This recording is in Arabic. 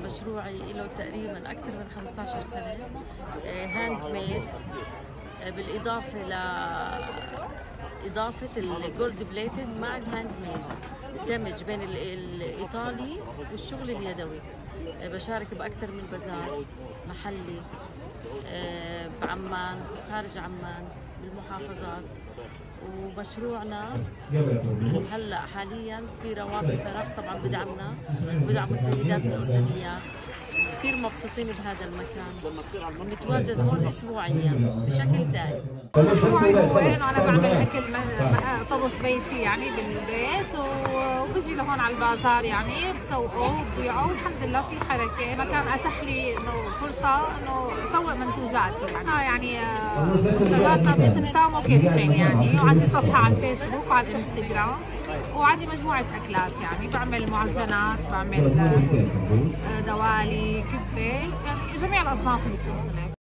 مشروعي له تقريبا أكثر من 15 سنة، هاند ميد، بالإضافة إضافة الجولد بليتد مع الهاند ميد، دمج بين الإيطالي والشغل اليدوي. بشارك بأكثر من بازار محلي بعمان، خارج عمان، بالمحافظات. ومشروعنا هلا حاليا في روابط فراغ طبعا بدعموا السيدات الأردنيات. كثير مبسوطين بهذا المكان ونتواجد هون أسبوعيا بشكل دائم. مشروعي هو انه انا بعمل اكل طبخ بيتي يعني بالبيت، وبجي لهون على البازار يعني بسوقه وببيعه، والحمد لله في حركه. مكان اتاح لي انه فرصه انه اسوق منتوجاتي يعني منتجاتنا باسم سامو كيتشن يعني، وعندي صفحه على الفيسبوك وعلى الانستغرام، وعندي مجموعه اكلات يعني بعمل معجنات، بعمل دوالي، كبه، يعني جميع الاصناف اللي بتنطلب.